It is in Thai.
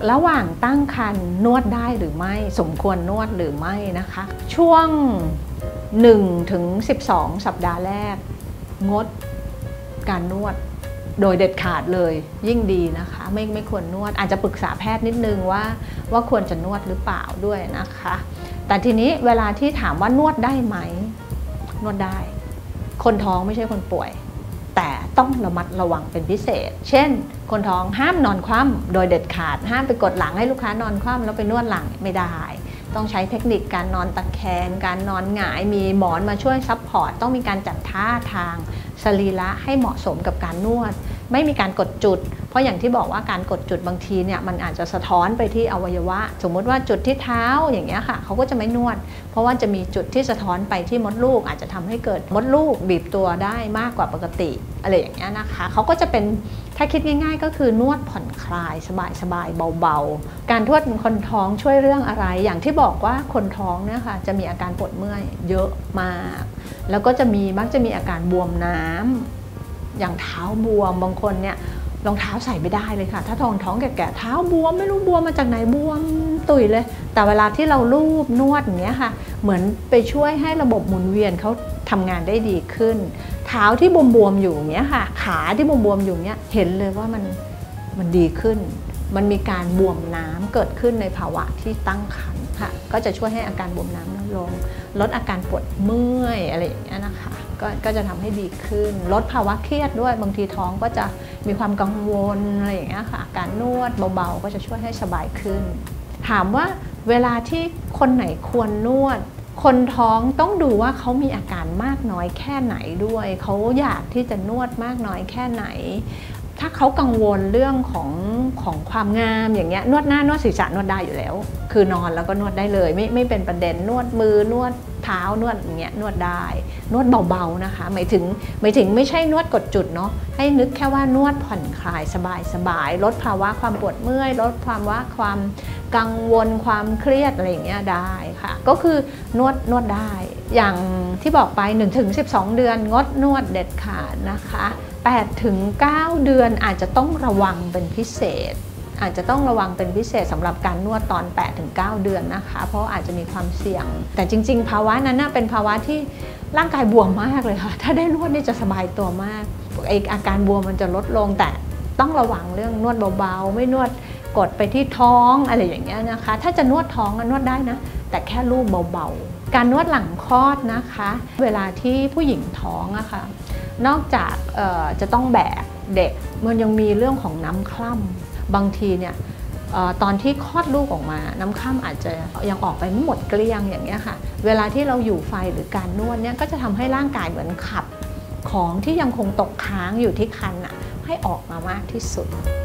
ระหว่างตั้งครรภ์นวดได้หรือไม่สมควรนวดหรือไม่นะคะช่วง1 ถึง 12 สัปดาห์แรกงดการนวดโดยเด็ดขาดเลยยิ่งดีนะคะไม่ควรนวดอาจจะปรึกษาแพทย์นิดนึงว่าควรจะนวดหรือเปล่าด้วยนะคะแต่ทีนี้เวลาที่ถามว่านวดได้ไหมนวดได้คนท้องไม่ใช่คนป่วยแต่ต้องระมัดระวังเป็นพิเศษเช่นคนท้องห้ามนอนคว่ำโดยเด็ดขาดห้ามไปกดหลังให้ลูกค้านอนคว่ำแล้วไปนวดหลังไม่ได้ต้องใช้เทคนิคการนอนตะแคงการนอนหงายมีหมอนมาช่วยซัพพอร์ตต้องมีการจัดท่าทางสรีระให้เหมาะสมกับการนวดไม่มีการกดจุดเพราะอย่างที่บอกว่าการกดจุดบางทีเนี่ยมันอาจจะสะท้อนไปที่อวัยวะสมมติว่าจุดที่เท้าอย่างเงี้ยค่ะเขาก็จะไม่นวดเพราะว่าจะมีจุดที่สะท้อนไปที่มดลูกอาจจะทำให้เกิดมดลูกบีบตัวได้มากกว่าปกติอะไรอย่างเงี้ยนะคะเขาก็จะเป็นถ้าคิดง่ายๆก็คือนวดผ่อนคลายสบายๆเบาๆการนวดคนท้องช่วยเรื่องอะไรอย่างที่บอกว่าคนท้องเนี่ยค่ะจะมีอาการปวดเมื่อยเยอะมากแล้วก็มักจะมีอาการบวมน้ำอย่างเท้าบวมบางคนเนี่ยรองเท้าใส่ไม่ได้เลยค่ะถ้าท้องแก่ๆเท้าบวมไม่รู้บวมมาจากไหนบวมตุยเลยแต่เวลาที่เราลูบนวดอย่างเงี้ยค่ะเหมือนไปช่วยให้ระบบหมุนเวียนเขาทำงานได้ดีขึ้นเท้าที่บวมๆอยู่อย่างเงี้ยค่ะขาที่บวมๆอยู่เงี้ยเห็นเลยว่ามันดีขึ้นมันมีการบวมน้ำเกิดขึ้นในภาวะที่ตั้งครรภ์ค่ะก็จะช่วยให้อาการบวมน้ำลดลงลดอาการปวดเมื่อยอะไรอย่างเงี้ยนะคะก็จะทำให้ดีขึ้นลดภาวะเครียดด้วยบางทีท้องก็จะมีความกังวลอะไรอย่างเงี้ยค่ะการนวดเบาๆก็จะช่วยให้สบายขึ้นถามว่าเวลาที่คนไหนควรนวดคนท้องต้องดูว่าเขามีอาการมากน้อยแค่ไหนด้วยเขาอยากที่จะนวดมากน้อยแค่ไหนถ้าเขากังวลเรื่องของความงามอย่างเงี้ยนวดหน้านวดศีรษะนวดได้อยู่แล้วคือนอนแล้วก็นวดได้เลยไม่เป็นประเด็นนวดมือนวดเท้านวดอย่างเงี้ยนวดได้นวดเบาๆนะคะหมายถึงไม่ใช่นวดกดจุดเนาะให้นึกแค่ว่านวดผ่อนคลายสบายลดภาวะความปวดเมื่อยลดความกังวลความเครียดอะไรอย่างเงี้ยได้ค่ะก็คือนวดได้อย่างที่บอกไป 1-12 เดือนงดนวดเด็ดขาดนะคะ8-9 เดือนอาจจะต้องระวังเป็นพิเศษสำหรับการนวดตอน 8-9 เดือนนะคะเพราะอาจจะมีความเสี่ยงแต่จริงๆภาวะนั้นเป็นภาวะที่ร่างกายบวมมากเลยค่ะถ้าได้นวดนี่จะสบายตัวมากอาการบวมมันจะลดลงแต่ต้องระวังเรื่องนวดเบาๆไม่นวดกดไปที่ท้องอะไรอย่างเงี้ยนะคะถ้าจะนวดท้องนวดได้นะแต่แค่ลูบเบาๆการนวดหลังคลอดนะคะเวลาที่ผู้หญิงท้องอะค่ะนอกจากจะต้องแบกเด็กมันยังมีเรื่องของน้ำคร่ำบางทีเนี่ยตอนที่คลอดลูกออกมาน้ำคร่ำอาจจะยังออกไปไม่หมดเกลี้ยงอย่างเงี้ยค่ะเวลาที่เราอยู่ไฟหรือการนวดเนี่ยก็จะทำให้ร่างกายเหมือนขับของที่ยังคงตกค้างอยู่ที่ครรภ์ให้ออกมามากที่สุด